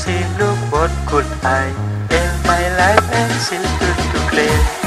see, look what could I in my life and still good to play.